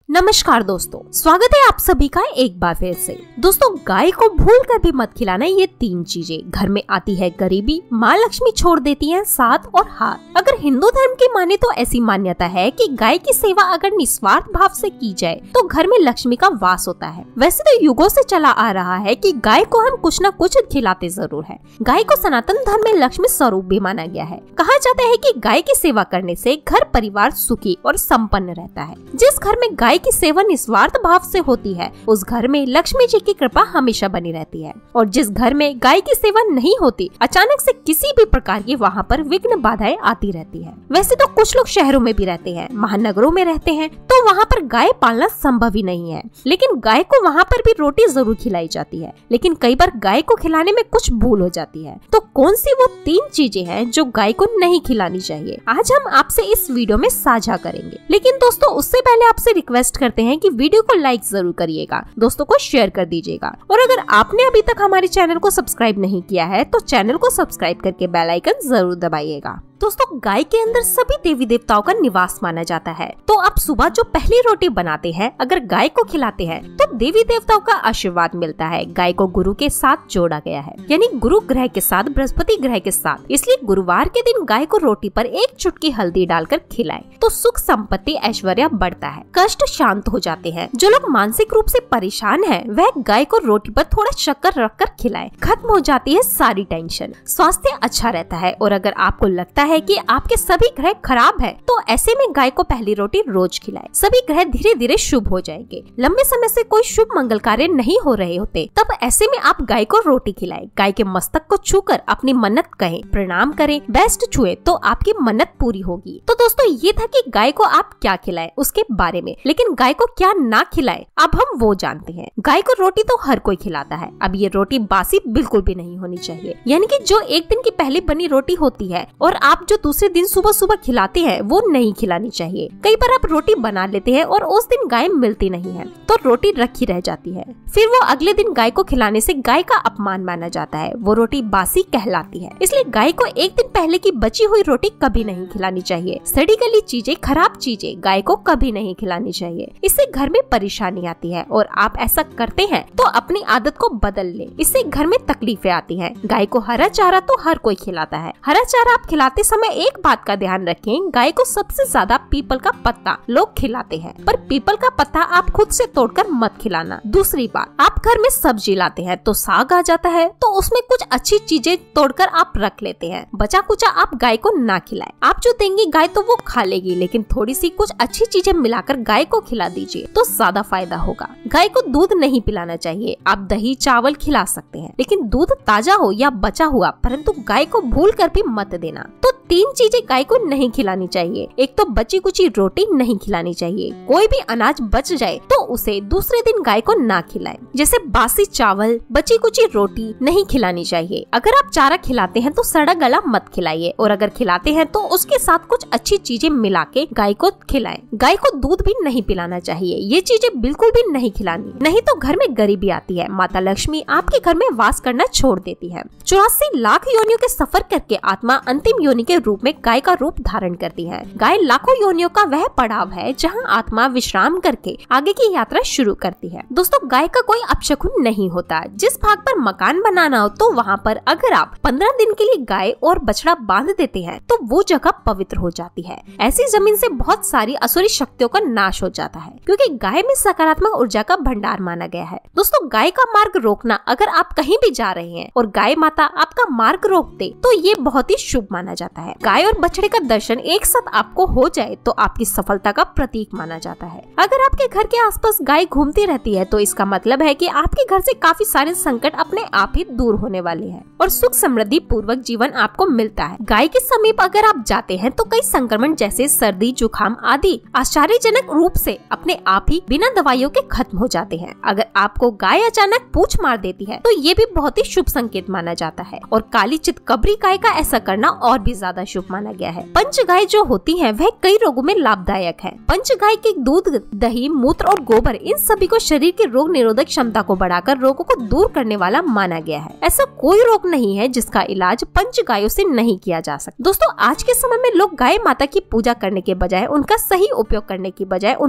नमस्कार दोस्तों, स्वागत है आप सभी का एक बार फिर से। दोस्तों, गाय को भूल कर भी मत खिलाना ये 3 चीजें। घर में आती है गरीबी, माँ लक्ष्मी छोड़ देती है साथ और हाथ। अगर हिंदू धर्म की माने तो ऐसी मान्यता है कि गाय की सेवा अगर निस्वार्थ भाव से की जाए तो घर में लक्ष्मी का वास होता है। वैसे तो युगों से चला आ रहा है कि गाय को हम कुछ न कुछ खिलाते जरूर है। गाय को सनातन धर्म में लक्ष्मी स्वरूप भी माना गया है। कहा जाता है कि गाय की सेवा करने से घर परिवार सुखी और संपन्न रहता है। जिस घर में गाय की सेवा निस्वार्थ भाव से होती है उस घर में लक्ष्मी जी की कृपा हमेशा बनी रहती है, और जिस घर में गाय की सेवा नहीं होती अचानक से किसी भी प्रकार की वहाँ पर विघ्न बाधाएं आती रहती है। वैसे तो कुछ लोग शहरों में भी रहते हैं, महानगरों में रहते हैं, तो वहाँ पर गाय पालना संभव ही नहीं है, लेकिन गाय को वहाँ पर भी रोटी जरूर खिलाई जाती है। लेकिन कई बार गाय को खिलाने में कुछ भूल हो जाती है। तो कौन सी वो 3 चीजें हैं जो गाय को नहीं खिलानी चाहिए, आज हम आपसे इस वीडियो में साझा करेंगे। लेकिन दोस्तों, उससे पहले आपसे रिक्वेस्ट करते हैं कि वीडियो को लाइक जरूर करिएगा, दोस्तों को शेयर कर दीजिएगा, और अगर आपने अभी तक हमारे चैनल को सब्सक्राइब नहीं किया है तो चैनल को सब्सक्राइब करके बेल आइकन जरूर दबाइएगा। दोस्तों, गाय के अंदर सभी देवी देवताओं का निवास माना जाता है, तो आप सुबह जो पहली रोटी बनाते हैं अगर गाय को खिलाते हैं तो देवी देवताओं का आशीर्वाद मिलता है। गाय को गुरु के साथ जोड़ा गया है, यानी गुरु ग्रह के साथ, बृहस्पति ग्रह के साथ, इसलिए गुरुवार के दिन गाय को रोटी पर 1 चुटकी हल्दी डालकर खिलाएं तो सुख संपत्ति ऐश्वर्य बढ़ता है, कष्ट शांत हो जाते हैं। जो लोग मानसिक रूप से परेशान हैं, वह गाय को रोटी पर थोड़ा शक्कर रखकर खिलाएं, खत्म हो जाती है सारी टेंशन, स्वास्थ्य अच्छा रहता है। और अगर आपको लगता है कि आपके सभी ग्रह खराब है तो ऐसे में गाय को पहली रोटी रोज खिलाएं, सभी ग्रह धीरे धीरे शुभ हो जाएंगे। लंबे समय से कोई शुभ मंगल कार्य नहीं हो रहे होते तब ऐसे में आप गाय को रोटी खिलाएं। गाय के मस्तक को छूकर अपनी मन्नत कहें, प्रणाम करें, बेस्ट छुए तो आपकी मन्नत पूरी होगी। तो दोस्तों, ये था कि गाय को आप क्या खिलाएं उसके बारे में, लेकिन गाय को क्या ना खिलाएं अब हम वो जानते हैं। गाय को रोटी तो हर कोई खिलाता है, अब ये रोटी बासी बिल्कुल भी नहीं होनी चाहिए, यानी कि जो एक दिन की पहले बनी रोटी होती है और आप जो दूसरे दिन सुबह सुबह खिलाते हैं वो नहीं खिलानी चाहिए। कई बार आप रोटी बना लेते हैं और उस दिन गाय मिलती नहीं है तो रोटी रखी रह जाती है, फिर वो अगले दिन गाय को खिलाने से गाय का अपमान माना जाता है, वो रोटी बासी कहलाती है। इसलिए गाय को एक दिन पहले की बची हुई रोटी कभी नहीं खिलानी चाहिए। सड़ी गली चीजें, खराब चीजें गाय को कभी नहीं खिलानी चाहिए, इससे घर में परेशानी आती है, और आप ऐसा करते हैं तो अपनी आदत को बदल ले, इससे घर में तकलीफें आती है। गाय को हरा चारा तो हर कोई खिलाता है, हरा चारा आप खिलाते समय एक बात का ध्यान रखें, गाय को सबसे ज्यादा पीपल का पत्ता लोग खिलाते हैं, पर पीपल का पत्ता आप खुद से तोड़कर मत खिलाना। दूसरी बात, आप घर में सब्जी लाते हैं तो साग आ जाता है तो उसमें कुछ अच्छी चीजें तोड़कर आप रख लेते हैं, बचा कुचा आप गाय को ना खिलाएं। आप जो देंगे गाय तो वो खा लेगी, लेकिन थोड़ी सी कुछ अच्छी चीजें मिलाकर गाय को खिला दीजिए तो ज्यादा फायदा होगा। गाय को दूध नहीं पिलाना चाहिए, आप दही चावल खिला सकते हैं, लेकिन दूध ताजा हो या बचा हुआ, परंतु गाय को भूल कर भी मत देना। तो 3 चीजें गाय को नहीं खिलानी चाहिए। एक तो बची कुची रोटी नहीं खिलानी चाहिए, कोई भी अनाज बच जाए तो उसे दूसरे दिन गाय को ना खिलाएं, जैसे बासी चावल, बची कुची रोटी नहीं खिलानी चाहिए। अगर आप चारा खिलाते हैं तो सड़ा गला मत खिलाइए, और अगर खिलाते हैं तो उसके साथ कुछ अच्छी चीजें मिला के गाय को खिलाएं। गाय को दूध भी नहीं पिलाना चाहिए, ये चीजें बिल्कुल भी नहीं खिलानी, नहीं तो घर में गरीबी आती है, माता लक्ष्मी आपके घर में वास करना छोड़ देती है। 84 लाख योनियों के सफर करके आत्मा अंतिम योनि के रूप में गाय का रूप धारण करती है। गाय लाखों योनियों का वह पड़ाव है जहां आत्मा विश्राम करके आगे की यात्रा शुरू करती है। दोस्तों, गाय का कोई अपशकुन नहीं होता। जिस भाग पर मकान बनाना हो तो वहाँ पर अगर आप 15 दिन के लिए गाय और बछड़ा बांध देते हैं तो वो जगह पवित्र हो जाती है। ऐसी जमीन से बहुत सारी असुरी शक्तियों का नाश हो जाता है, क्योंकि गाय में सकारात्मक ऊर्जा का भंडार माना गया है। दोस्तों, गाय का मार्ग रोकना, अगर आप कहीं भी जा रहे हैं और गाय माता आपका मार्ग रोक दे तो ये बहुत ही शुभ माना जाता है। गाय और बछड़े का दर्शन एक साथ आपको हो जाए तो आपकी सफलता का प्रतीक माना जाता है। अगर आपके घर के आसपास गाय घूमती रहती है तो इसका मतलब है कि आपके घर से काफी सारे संकट अपने आप ही दूर होने वाले हैं और सुख समृद्धि पूर्वक जीवन आपको मिलता है। गाय के समीप अगर आप जाते हैं तो कई संक्रमण जैसे सर्दी, जुकाम आदि आश्चर्यजनक रूप से अपने आप ही बिना दवाइयों के खत्म हो जाते हैं। अगर आपको गाय अचानक पूंछ मार देती है तो ये भी बहुत ही शुभ संकेत माना जाता है, और काली चितकबरी गाय का ऐसा करना और भी ज्यादा शुभ माना गया है। पंच गाय जो होती है वह कई रोगों में लाभदायक है। पंच गाय के दूध, दही, मूत्र और गोबर इन सभी को शरीर की रोग निरोधक क्षमता को बढ़ाकर रोगों को दूर करने वाला माना गया है। ऐसा कोई रोग नहीं है जिसका इलाज पंच गायों से नहीं किया जा सकता। दोस्तों, आज के समय में लोग गाय माता की पूजा करने के बजाय, उनका सही उपयोग करने की बजाय उनको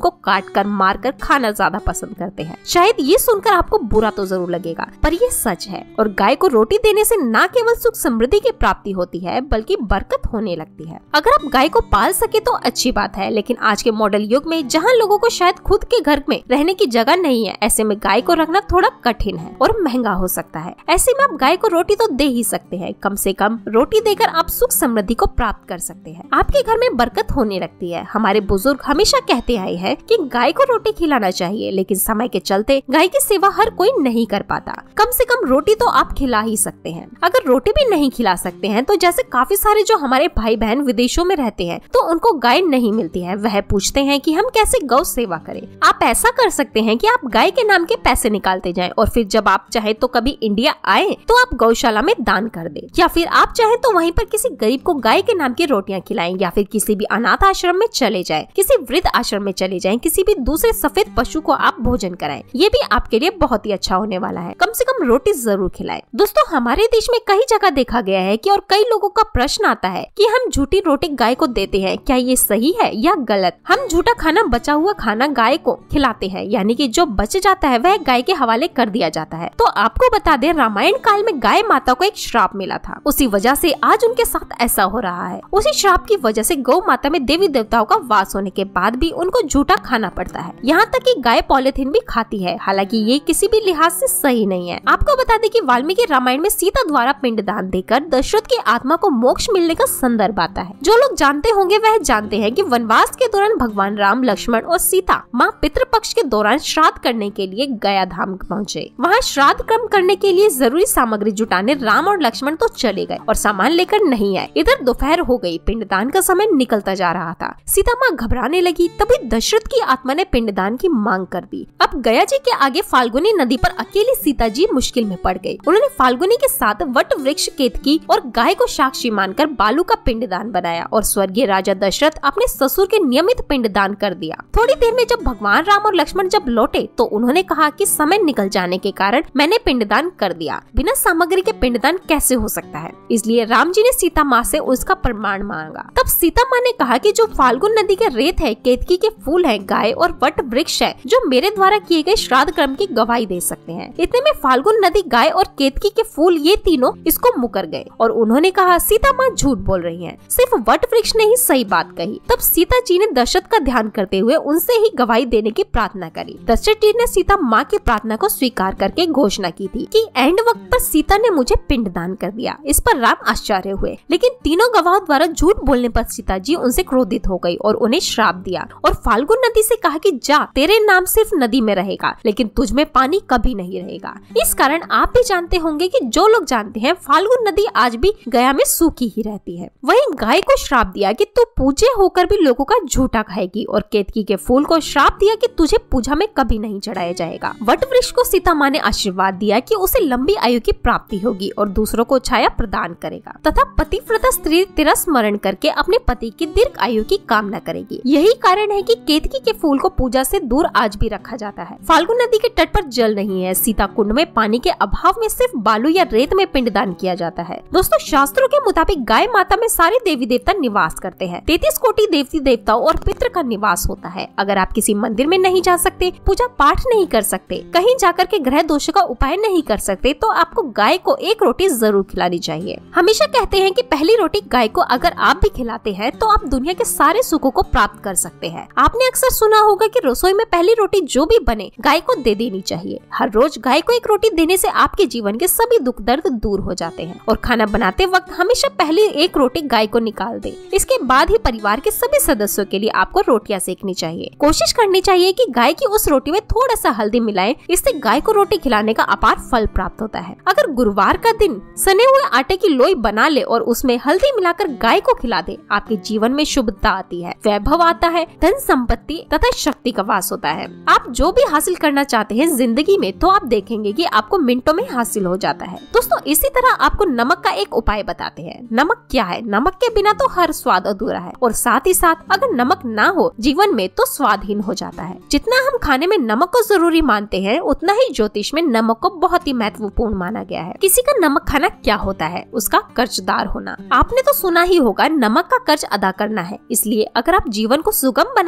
उनको काट कर मार कर खाना ज्यादा पसंद करते हैं। शायद ये सुनकर आपको बुरा तो जरूर लगेगा, पर ये सच है। और गाय को रोटी देने से न केवल सुख समृद्धि की प्राप्ति होती है बल्कि बरकत होने लगती है। अगर आप गाय को पाल सके तो अच्छी बात है, लेकिन आज के मॉडल युग में जहाँ लोगों को शायद खुद के घर में रहने की जगह नहीं है, ऐसे में गाय को रखना थोड़ा कठिन है और महंगा हो सकता है। ऐसे में आप गाय को रोटी तो दे ही सकते हैं। कम से कम रोटी देकर आप सुख समृद्धि को प्राप्त कर सकते हैं। आपके घर में बरकत होने लगती है। हमारे बुजुर्ग हमेशा कहते आए हैं कि गाय को रोटी खिलाना चाहिए, लेकिन समय के चलते गाय की सेवा हर कोई नहीं कर पाता। कम से कम रोटी तो आप खिला ही सकते हैं। अगर रोटी भी नहीं खिला सकते हैं तो जैसे काफी सारे जो हमारे भाई बहन विदेशों में रहते हैं तो उनको गाय नहीं मिलती है, वह पूछते हैं कि हम कैसे गौ सेवा करें। आप ऐसा कर सकते हैं कि आप गाय के नाम के पैसे निकालते जाएं और फिर जब आप चाहे तो कभी इंडिया आए तो आप गौशाला में दान कर दें, या फिर आप चाहे तो वहीं पर किसी गरीब को गाय के नाम की रोटियां खिलाएं, या फिर किसी भी अनाथ आश्रम में चले जाएं, किसी वृद्ध आश्रम में चले जाएं, किसी भी दूसरे सफेद पशु को आप भोजन कराएं। ये भी आपके लिए बहुत ही अच्छा होने वाला है। कम से कम रोटी जरूर खिलाएं। दोस्तों, हमारे देश में कई जगह देखा गया है कि और कई लोगों का प्रश्न आता है कि हम झूठी रोटी गाय को देते हैं, क्या ये सही है या गलत? हम झूठा खाना, बचा हुआ खाना गाय को खिलाते हैं, यानी कि जो बच जाता है वह गाय के हवाले कर दिया जाता है। तो आपको बता दें, रामायण काल में गाय माता को एक श्राप मिला था। उसी वजह से आज उनके साथ ऐसा हो रहा है। उसी श्राप की वजह से गौ माता में देवी देवताओं का वास होने के बाद भी उनको झूठा खाना पड़ता है। यहाँ तक कि गाय पॉलिथीन भी खाती है, हालांकि ये किसी भी लिहाज से सही नहीं है। आपको बता दें कि वाल्मीकि रामायण में सीता द्वारा पिंडदान देकर दशरथ की आत्मा को मोक्ष मिलने का संदर्भ आता है। जो लोग जानते होंगे वह जानते हैं कि वनवास के दौरान भगवान राम, लक्ष्मण और सीता माँ पितृपक्ष के दौरान श्राद्ध करने के लिए गया धाम पहुँचे। वहाँ श्राद्ध कर्म करने के लिए जरूरी सामग्री जुटाने राम और लक्ष्मण तो चले गए और सामान लेकर नहीं आए। इधर दोपहर हो गई, पिंडदान का समय निकलता जा रहा था। सीता माँ घबराने लगी, तभी दशरथ की आत्मा ने पिंडदान की मांग कर दी। अब गया जी के आगे फाल्गुनी नदी पर अकेली सीता जी मुश्किल में पड़ गई। उन्होंने फाल्गुनी के साथ वट वृक्ष, केतकी और गाय को साक्षी मानकर बालू का पिंडदान बनाया और स्वर्गीय राजा दशरथ अपने ससुर के नियमित पिंडदान कर दिया। थोड़ी देर में जब भगवान राम और लक्ष्मण जब लौटे तो उन्होंने कहा कि समय निकल जाने के कारण मैंने पिंडदान कर दिया, बिना सामग्री के पिंडदान कैसे हो सकता है? इसलिए राम जी ने सीता माँ से उसका प्रमाण मांगा। तब सीता माँ ने कहा कि जो फाल्गुन नदी के रेत है, केतकी के फूल है, गाय और वट वृक्ष है, जो मेरे द्वारा किए गए श्राद्ध कर्म की गवाही दे सकते हैं। इतने में फाल्गुन नदी, गाय और केतकी के फूल, ये तीनों इसको मुकर गए और उन्होंने कहा सीता माँ झूठ बोल रही हैं, सिर्फ वट वृक्ष ने ही सही बात कही। तब सीता जी ने दशरथ का ध्यान करते हुए उनसे ही गवाही देने की प्रार्थना करी। दशरथ जी ने सीता माँ की प्रार्थना को स्वीकार करके घोषणा की थी कि एंड वक्त पर सीता ने मुझे पिंडदान कर दिया। इस पर राम आश्चर्य हुए, लेकिन तीनों गवाहों द्वारा झूठ बोलने पर सीता जी उनसे क्रोधित हो गई और उन्हें श्राप दिया और फाल्गुन नदी से कहा कि जा, तेरे नाम सिर्फ नदी में रहेगा, लेकिन तुझ में पानी कभी नहीं रहेगा। इस कारण आप भी जानते होंगे कि जो लोग जानते हैं, फाल्गुन नदी आज भी गया में सूखी ही रहती है। वहीं गाय को श्राप दिया कि तू पूजे होकर भी लोगों का झूठा खाएगी और केतकी के फूल को श्राप दिया कि तुझे पूजा में कभी नहीं चढ़ाया जाएगा। वट वृक्ष को सीता माँ ने आशीर्वाद दिया कि उसे लंबी आयु की प्राप्ति होगी और दूसरों को छाया प्रदान करेगा तथा पतिव्रता स्त्री तेरा स्मरण करके अपने पति की दीर्घ आयु की कामना करेगी। यही कारण है कि केतकी के फूल को पूजा से दूर आज भी रखा जाता है। फाल्गुन नदी के तट पर जल नहीं है। सीता कुंड में पानी के अभाव में सिर्फ बालू या रेत में पिंडदान किया जाता है। दोस्तों, शास्त्रों के मुताबिक गाय माता में सारे देवी देवता निवास करते हैं। 33 कोटि देवी देवताओं और पितृ का निवास होता है। अगर आप किसी मंदिर में नहीं जा सकते, पूजा पाठ नहीं कर सकते, कहीं जाकर के ग्रह दोष का उपाय नहीं कर सकते, तो आपको गाय को एक रोटी जरूर खिलानी चाहिए। हमेशा कहते हैं कि पहली रोटी गाय को अगर आप भी खिलाते हैं तो आप दुनिया के सारे सुखों को प्राप्त कर सकते हैं। आपने अक्सर सुना होगा कि रसोई में पहली रोटी जो भी बने गाय को दे देनी चाहिए। हर रोज गाय को एक रोटी देने से आपके जीवन के सभी दुख दर्द दूर हो जाते हैं। और खाना बनाते वक्त हमेशा पहली एक रोटी गाय को निकाल दे। इसके बाद ही परिवार के सभी सदस्यों के लिए आपको रोटियां सेकनी चाहिए। कोशिश करनी चाहिए कि गाय की उस रोटी में थोड़ा सा हल्दी मिलाएं, इससे गाय को रोटी खिलाने का अपार फल प्राप्त होता है। अगर गुरुवार का दिन सने हुए आटे की लोई बना ले और उसमें हल्दी मिलाकर गाय को खिला दे, आपके जीवन में शुभता आती है, वैभव आता है, धन संपत्ति तथा शक्ति का वास होता है। आप जो भी हासिल करना चाहते हैं जिंदगी में, तो आप देखेंगे कि आपको मिनटों में हासिल हो जाता है। दोस्तों, इसी तरह आपको नमक का एक उपाय बताते हैं। नमक क्या है? नमक के बिना तो हर स्वाद अधूरा है और साथ ही साथ अगर नमक ना हो जीवन में तो स्वादहीन हो जाता है। जितना हम खाने में नमक को जरूरी मानते हैं, उतना ही ज्योतिष में नमक को बहुत ही महत्वपूर्ण माना गया है। किसी का नमक खाना क्या होता है? उसका कर्जदार होना। आपने तो सुना ही होगा, नमक का कर्ज अदा करना है। इसलिए अगर आप जीवन को सुगम बनाना चाहते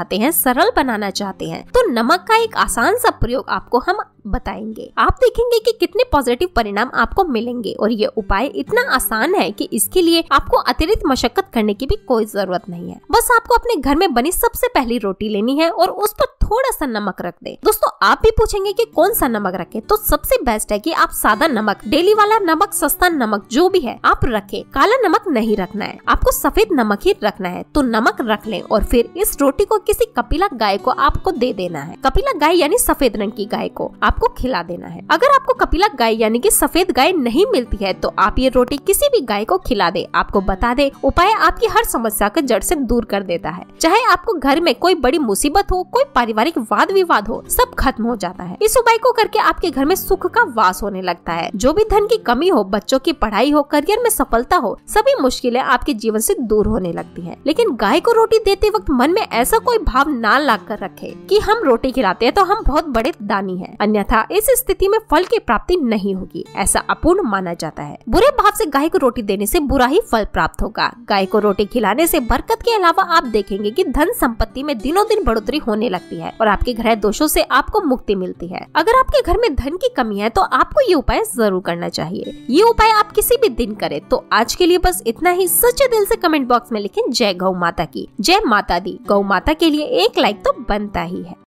चाहते हैं, सरल बनाना चाहते हैं, तो नमक का एक आसान सा प्रयोग आपको हम बताएंगे। आप देखेंगे कि कितने पॉजिटिव परिणाम आपको मिलेंगे और ये उपाय इतना आसान है कि इसके लिए आपको अतिरिक्त मशक्कत करने की भी कोई जरूरत नहीं है। बस आपको अपने घर में बनी सबसे पहली रोटी लेनी है और उस पर थोड़ा सा नमक रख दे। दोस्तों, आप भी पूछेंगे कि कौन सा नमक रखें, तो सबसे बेस्ट है कि आप सादा नमक, डेली वाला नमक, सस्ता नमक जो भी है आप रखें। काला नमक नहीं रखना है, आपको सफेद नमक ही रखना है। तो नमक रख लें और फिर इस रोटी को किसी कपिला गाय को आपको दे देना है। कपिला गाय यानी सफेद रंग की गाय को आपको खिला देना है। अगर आपको कपिला गाय यानी कि सफेद गाय नहीं मिलती है तो आप ये रोटी किसी भी गाय को खिला दे। आपको बता दे, उपाय आपकी हर समस्या को जड़ से दूर कर देता है। चाहे आपको घर में कोई बड़ी मुसीबत हो, कोई पारिवारिक वाद विवाद हो, सब खत्म हो जाता है। इस उपाय को करके आपके घर में सुख का वास होने लगता है। जो भी धन की कमी हो, बच्चों की पढ़ाई हो, करियर में सफलता हो, सभी मुश्किलें आपके जीवन से दूर होने लगती है। लेकिन गाय को रोटी देते वक्त मन में ऐसा कोई भाव ना ला कर रखे कि हम रोटी खिलाते हैं तो हम बहुत बड़े दानी हैं, अन्यथा इस स्थिति में फल की प्राप्ति नहीं होगी, ऐसा अपूर्ण माना जाता है। बुरे भाव से गाय को रोटी देने से बुरा ही फल प्राप्त होगा। गाय को रोटी खिलाने से बरकत के अलावा आप देखेंगे कि धन संपत्ति में दिनों दिन बढ़ोतरी होने लगती है और आपके ग्रह दोषों से आपको मुक्ति मिलती है। अगर आपके घर में धन की कमी है तो आपको ये उपाय जरूर करना चाहिए। ये उपाय आप किसी भी दिन करें। तो आज के लिए बस इतना ही। सच्चे दिल से कमेंट बॉक्स में लिखें जय गौ माता की, जय माता दी। गौ माता के लिए एक लाइक तो बनता ही है।